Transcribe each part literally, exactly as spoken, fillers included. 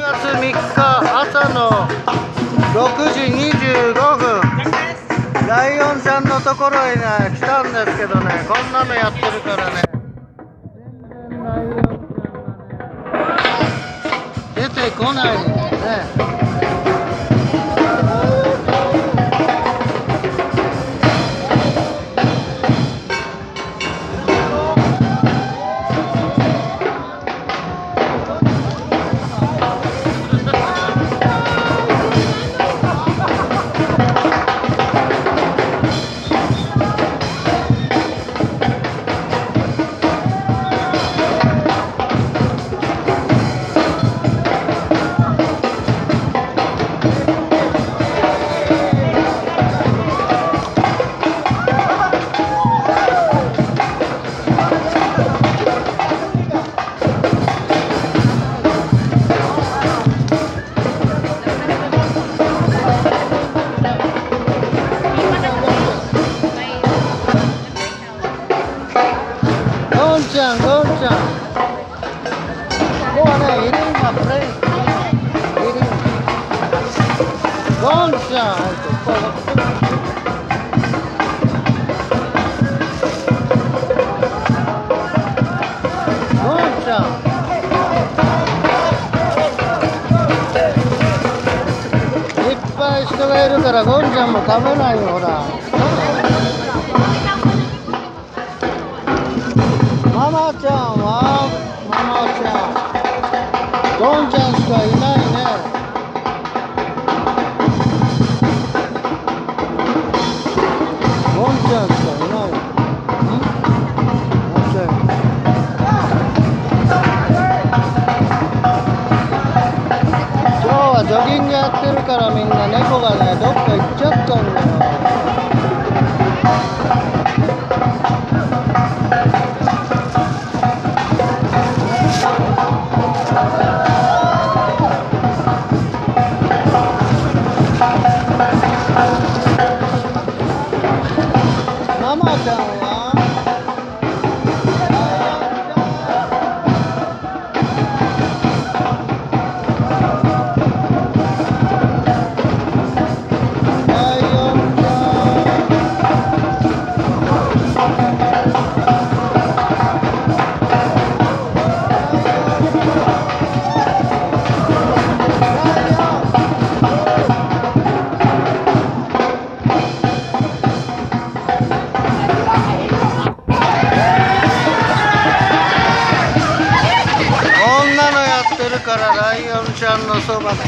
がつみっか朝のろくじにじゅうごふん、ライオンちゃんのところへね来たんですけどね、こんなのやってるからね、全然ライオンちゃんがね出てこないんだよね。ゴンちゃん、ゴンちゃん。Go on, eating, my friend. Eating. ゴンちゃん。ゴンちゃん。いっぱい人がいるからゴンちゃんも食べないよ、ほら。ママちゃんはママちゃん、ゴンちゃんしかいないね。ゴンちゃんしかいない。ん？ゴンちゃん。今日はジョギングやってるからみんな猫がねどっか行っちゃったんだよ。ママちゃんはライオンちゃからライオンちゃんのそばで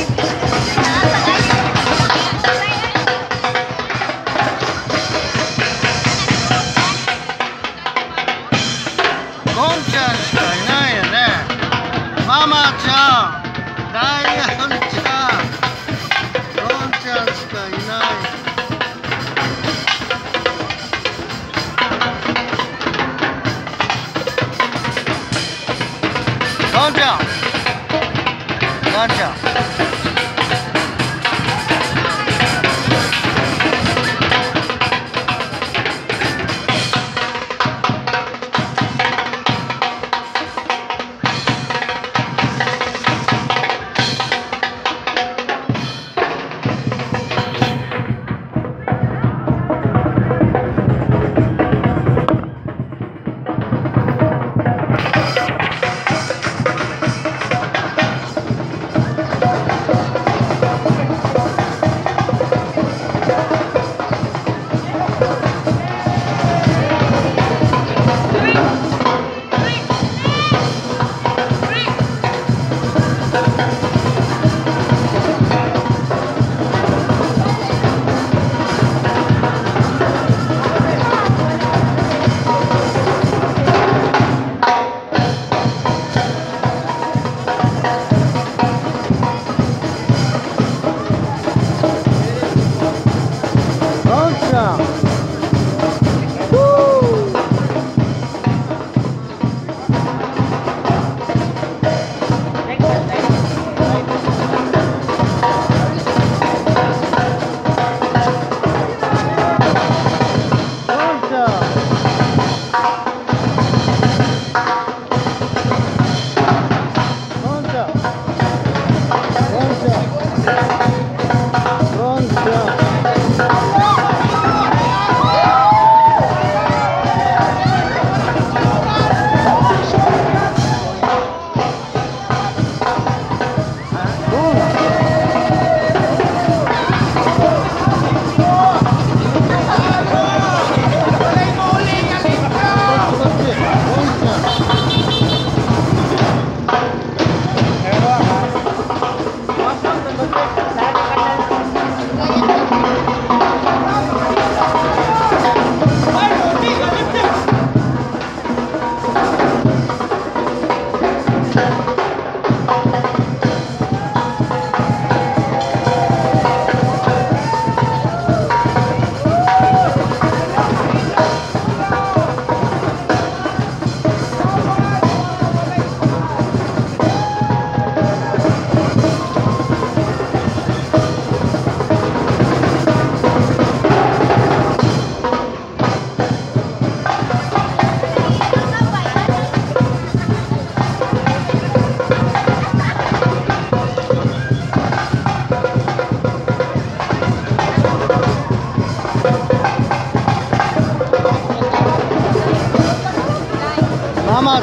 ゴンちゃんしかいないよね。ママちゃん、ライオンちゃん、ゴンちゃんしかいない。ゴンちゃん、ゴンちゃん。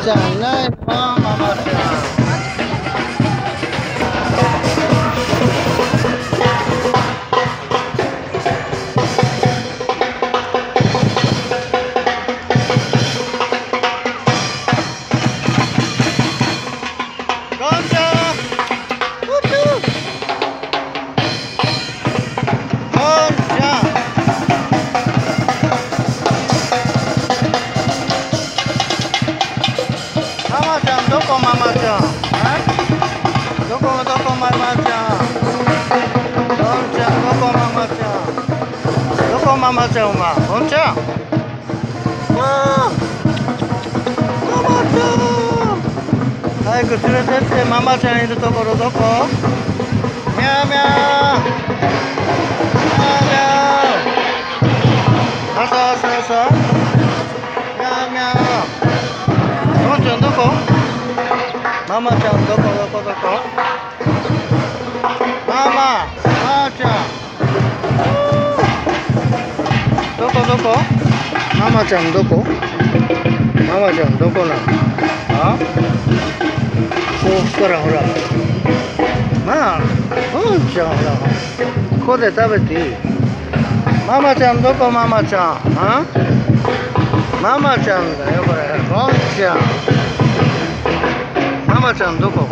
ちゃんいないの？ママちゃん。ゴンちゃん。ゴンちゃん。ママちゃんどこママちゃん？どこどこママちゃん？ゴンちゃんどこママちゃん？どこママちゃんお前？ゴンちゃん。ああ、ママちゃん。早く連れてってママちゃんいるところどこ？ミャーミャー。ミャーミャー。朝朝朝。ミャーミャー。ゴンちゃんどこ？ママちゃんどこどこどこ？ママ、マーちゃん。どこどこ？ママちゃんどこ？ママちゃんどこなの？あ？こうからほら。まあ、ゴンちゃんほら。ここで食べていい？ママちゃんどこママちゃん？あ？ママちゃんだよこれ。ゴンちゃん。ママちゃんどこ？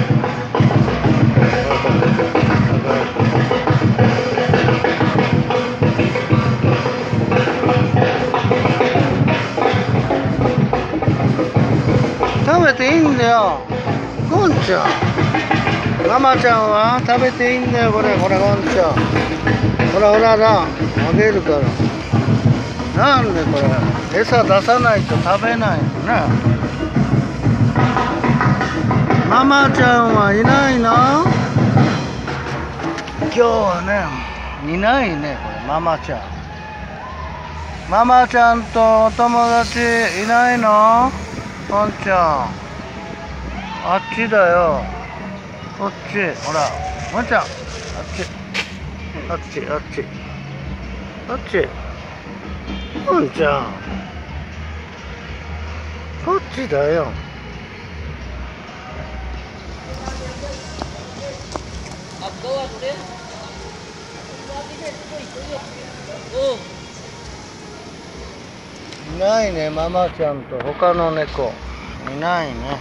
食べていいんだよ。ゴンちゃん。ママちゃんは食べていいんだよこれ。これゴンちゃん。ほらほらな。あげるから。なんでこれ。餌出さないと食べないのね。ママちゃんはいないの？今日はね、いないね、これ、ママちゃん。ママちゃんとお友達いないの？ゴンちゃん。あっちだよ。こっち、ほら、ゴンちゃん。あっち。あっち、あっち。あっち。ゴンちゃん。こっちだよ。いないね、ママちゃんと他の猫いないね。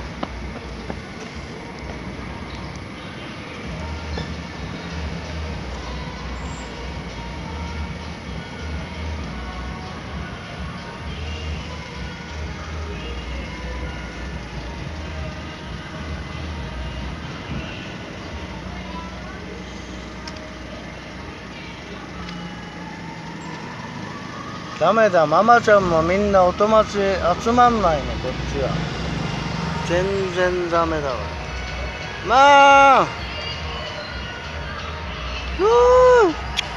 ダメだ、ママちゃんもみんなお友達集まんないね、こっちは。全然ダメだわ。まあふう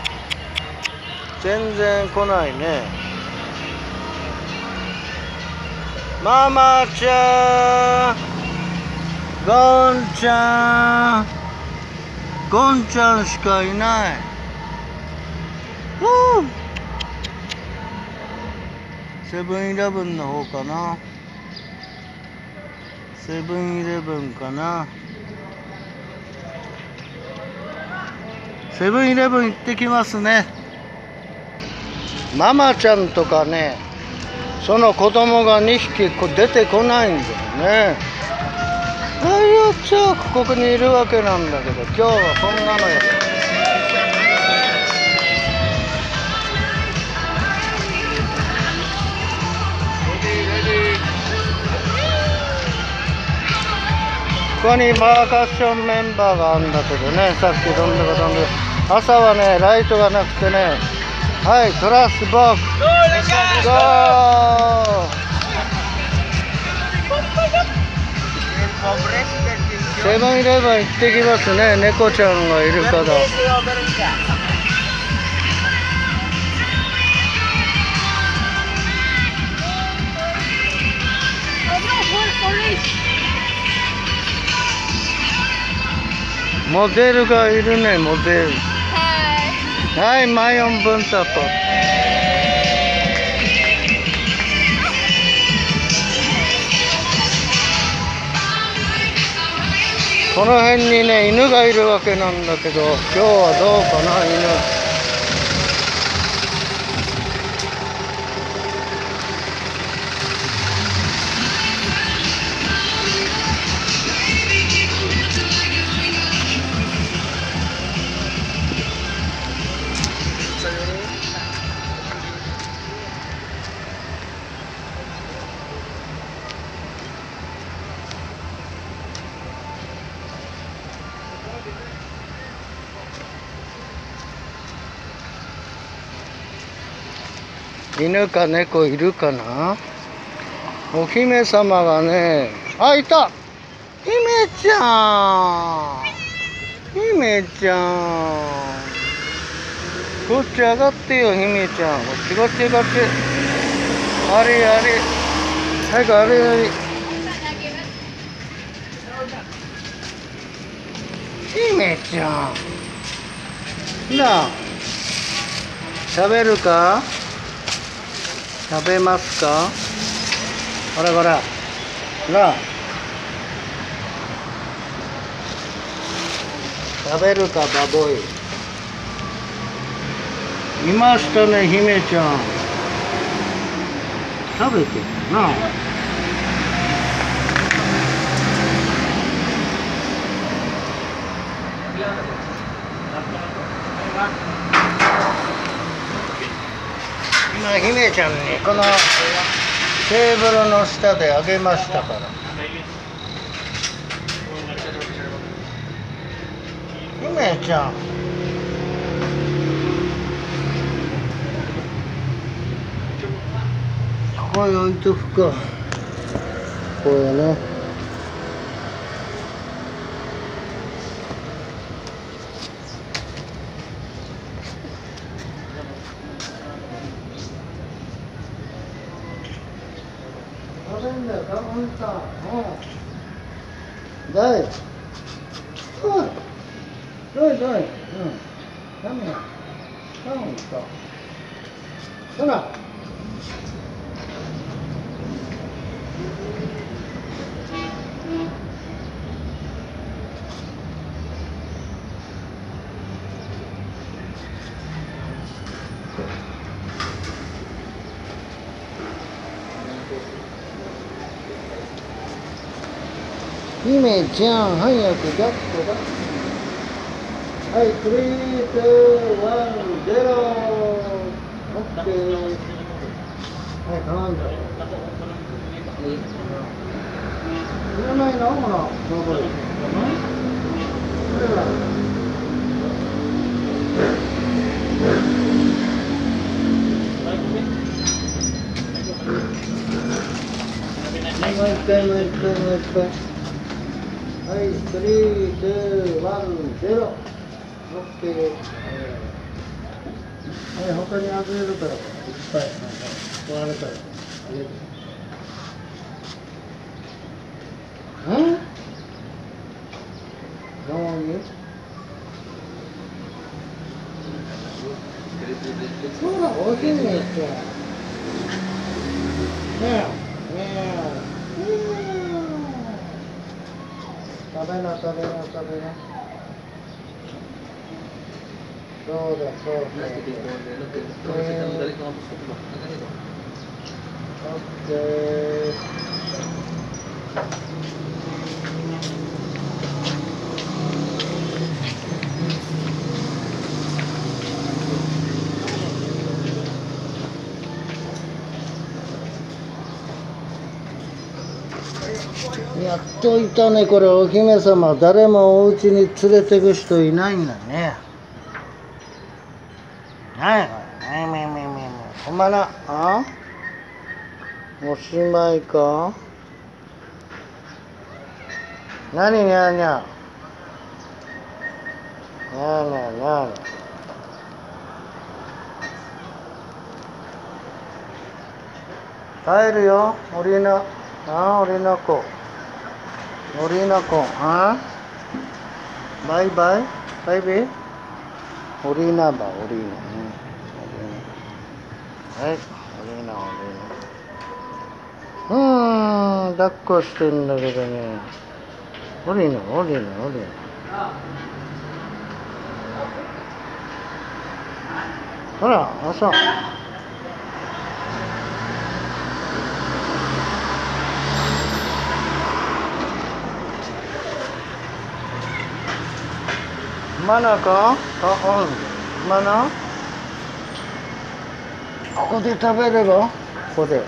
全然来ないね。ママちゃん、ゴンちゃん、ゴンちゃんしかいない。ふうセブンイレブンの方かな。セブンイレブンかな。セブンイレブン行ってきますね。ママちゃんとかね、その子供がにひき出てこないんだよね。あいやちゃここにいるわけなんだけど、今日はこんなのや。ここにパーカッションメンバーがあるんだけどね、さっきどんどこどんどこ朝はねライトがなくてね、はい、トラスボックスゴー。セブンイレブン行ってきますね、猫ちゃんがいるから。モデルがいるね、モデル。はい、マヨンブンタと。 この辺にね犬がいるわけなんだけど、今日はどうかな犬。犬か猫いるかな。お姫様がね、あ、いた。姫ちゃん、姫ちゃん、こっち上がってよ、姫ちゃん。こっちこっちこっち。あれあれ、早くあれあれ。姫ちゃんなあ、食べるか、食べますか。ほらほらなあ、食べるかバボイ。いましたね、姫ちゃん。食べてるなあ。今姫ちゃんにこのテーブルの下であげましたから。姫ちゃん、ここに置いとくか。これね。食べんだよ、カモンさん。うん。だい。おい。どいどい。うん。カモン。カモンさん。ほら。姫ちゃん、早く抱っこだ。はい、スリー、ツー、ワン、ゼロ。オッケー。はい、頼んだ。いらないの、ほら、どこへ。これは。もう一回、もう一回、もう一回。はい、スリー、ツー、ワン、ゼロ。オッケー。はい、他にあげるから、いっぱい。こうあるから。あげる。ん？どういう？ほら、お姫ちゃん。ねえ、ねえ。食べな、食べな、食べな。そうだ、そうだ。オッケー。やっといたね、これお姫様。誰もお家に連れてく人いないんだね。はい、はい、めめめめ。ほんまな、あ？おしまいか？なににゃーにゃー。にゃーにゃーにゃー。帰るよ、おりな。ああ、おりな子。おりな子、あ？バイバイ、バイビー。おりなば、おりな。はい、おりな、おりな。うーん、抱っこしてんだけどね。 降りる降りる降りる。ほら、朝。Mana ka? Oo. Mana? ここで食べれば？ここで。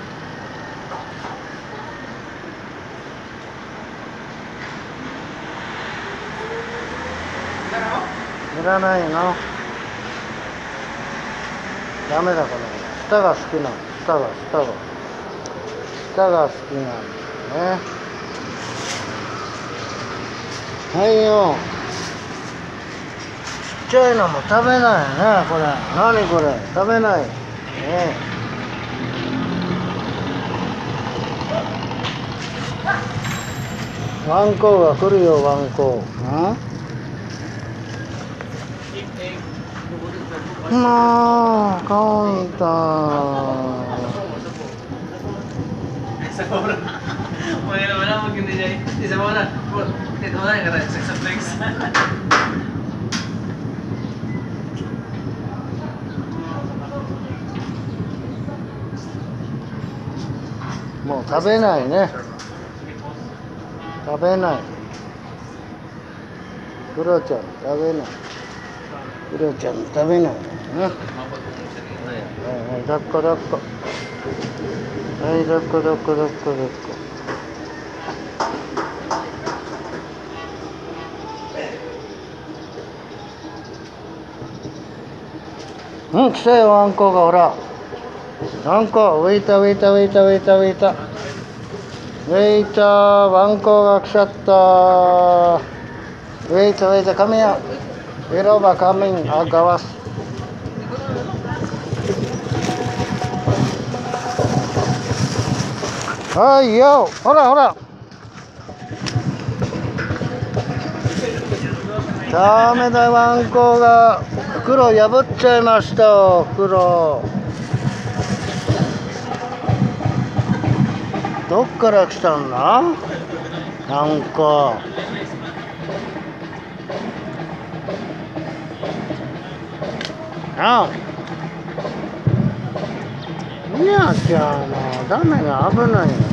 いらないの。ダメだこれ。舌が好きなの。舌が舌が舌が好きなんだね。はいよ。ちっちゃいのも食べないねこれ。何これ食べないね。ワンコが来るよワンコ。んまあカウンター。もう食べないね。食べない。クロちゃん食べない。クロちゃん食べないね。はいはい、抱っこ抱っこ。はい、抱っこ抱っこ抱っこ抱っこ。うん、来たよ、ワンコが、ほら。ワンコ、ウェイター、ウェイター、ウェイター、ウェイター、ウェイター。ウェイター、ワンコが来ちゃった。ウェイター、ウェイター、come here。エロバ、coming、あ、ガワス。はいよ、ほらほら。ダメだ、ワンコが袋破っちゃいましたよ。袋どっから来たんだワンコ。あいやじゃあもうダメが危ないよ。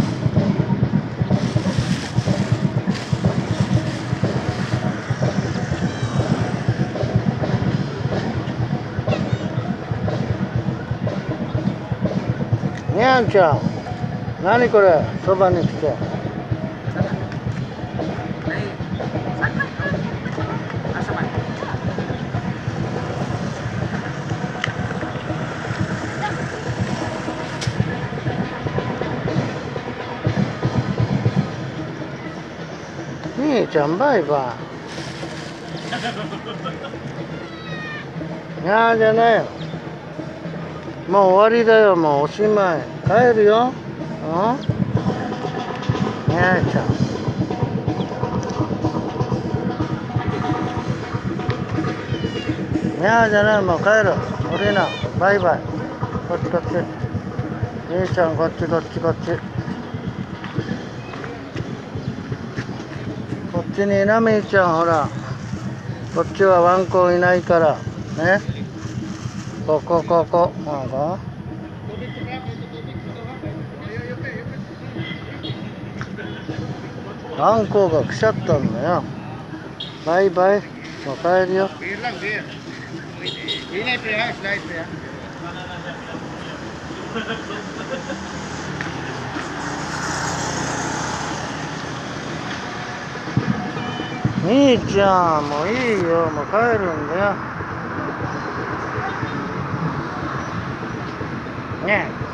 にゃんちゃん、何これ、そばに来て。兄ちゃん、バイバイ。にゃーじゃないよ。もう終わりだよ、もうおしまい。帰るよ。うん？にゃーちゃん。にゃーじゃない、もう帰る。降りな。バイバイ。こっちこっち。兄ちゃん、こっちこっちこっち。こっちにいな、みーちゃん、ほら。こっちはワンコいないから。ね。ここ、ここ。なんかワンコが来ちゃったんだよ。バイバイ。もう帰るよ。兄ちゃん、もういいよ。もう帰るんだよ。ねえ。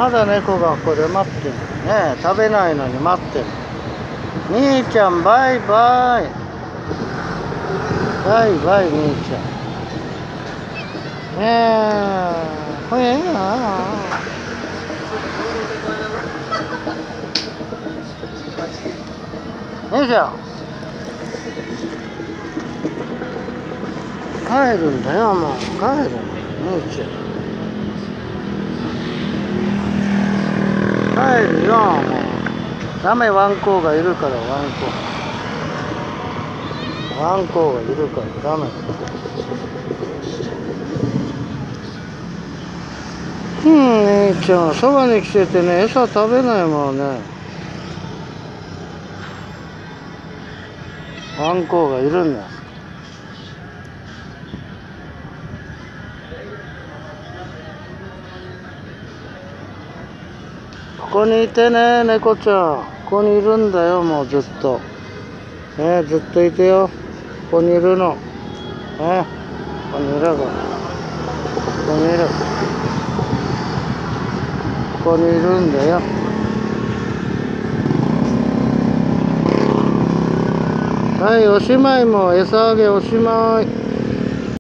まだ猫がここで待ってるね。食べないのに待ってる。兄ちゃんバイバイ。バイバイ兄ちゃん。ねえ、ほえな。よいしょ。帰るんだよ、もう帰るの兄ちゃん。帰るよ、もうダメ。ワンコがいるから。ワンコワンコがいるからダメ。うん姉ちゃんそばに来ててね、餌食べないもんね。ワンコがいるんだ。ここにいてね、猫ちゃん。ここにいるんだよ、もうずっと。ね、ずっといてよ。ここにいるの。ね、ここにいるから。ここにいる。ここにいるんだよ。はい、おしまい。もう餌あげおしまい。